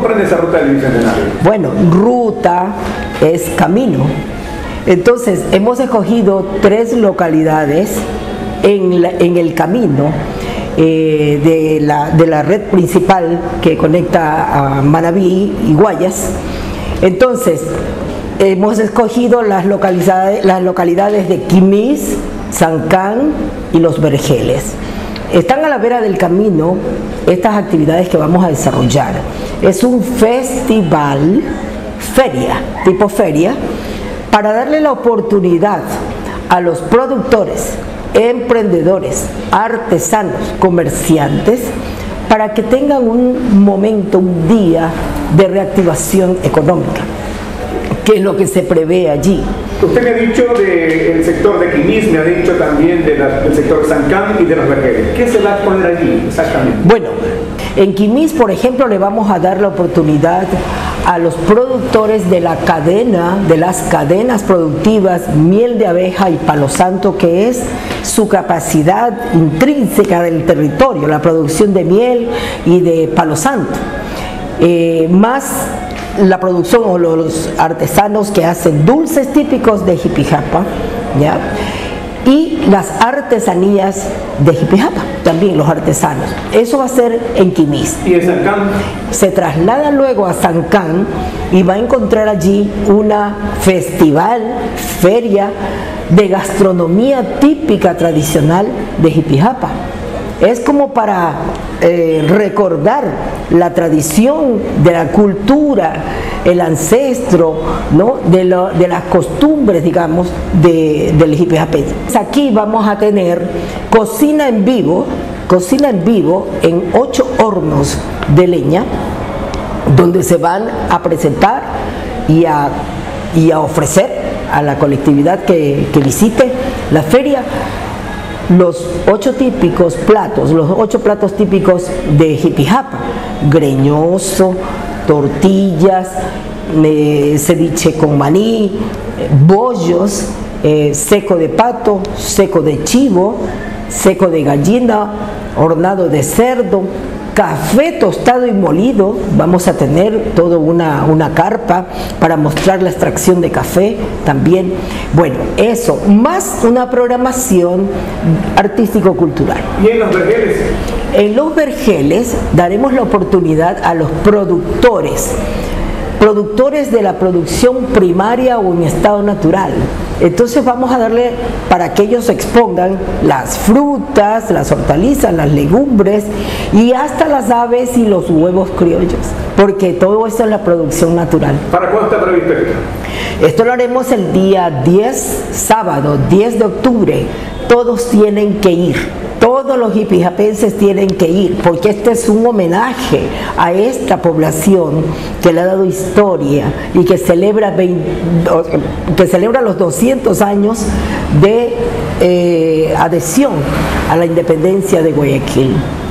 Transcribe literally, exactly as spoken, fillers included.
comprende esa ruta del Bicentenario? Bueno, ruta es camino. Entonces, hemos escogido tres localidades en, la, en el camino eh, de, la, de la red principal que conecta a Manabí y Guayas. Entonces, hemos escogido las localidades, las localidades de Quimís, Zancán y Los Vergeles. Están a la vera del camino estas actividades que vamos a desarrollar. Es un festival, feria, tipo feria, para darle la oportunidad a los productores, emprendedores, artesanos, comerciantes, para que tengan un momento, un día de reactivación económica, que es lo que se prevé allí. Usted me ha dicho del sector de Quimís, me ha dicho también de la, del sector de Zancán y de Los Vergeles. ¿Qué se va a poner allí exactamente? Bueno, en Quimís, por ejemplo, le vamos a dar la oportunidad a los productores de la cadena, de las cadenas productivas Miel de Abeja y Palo Santo, que es su capacidad intrínseca del territorio, la producción de miel y de Palo Santo. Eh, más la producción o los artesanos que hacen dulces típicos de Jipijapa, ¿ya? Y las artesanías de Jipijapa, también los artesanos. Eso va a ser en Quimís. ¿Y en Zancán? Se traslada luego a Zancán y va a encontrar allí una festival, feria de gastronomía típica tradicional de Jipijapa. Es como para eh, recordar la tradición de la cultura, el ancestro, ¿no? de, lo, de las costumbres, digamos, de, del jipijapense. Aquí vamos a tener cocina en vivo, cocina en vivo en ocho hornos de leña, donde se van a presentar y a, y a ofrecer a la colectividad que, que visite la feria los ocho típicos platos, los ocho platos típicos de Jipijapa: greñoso, tortillas, eh, ceviche con maní, eh, bollos, eh, seco de pato, seco de chivo, seco de gallina, hornado de cerdo, café tostado y molido. Vamos a tener toda una, una carpa para mostrar la extracción de café también. Bueno, eso, más una programación artístico-cultural. ¿Y en Los Vergeles? En Los Vergeles daremos la oportunidad a los productores, productores de la producción primaria o en estado natural. Entonces vamos a darle para que ellos expongan las frutas, las hortalizas, las legumbres y hasta las aves y los huevos criollos, porque todo esto es la producción natural. ¿Para cuándo está previsto esto? Esto lo haremos el día diez, sábado, diez de octubre. Todos tienen que ir. Todos los jipijapenses tienen que ir, porque este es un homenaje a esta población que le ha dado historia y que celebra, veinte, que celebra los doscientos años de eh, adhesión a la independencia de Guayaquil.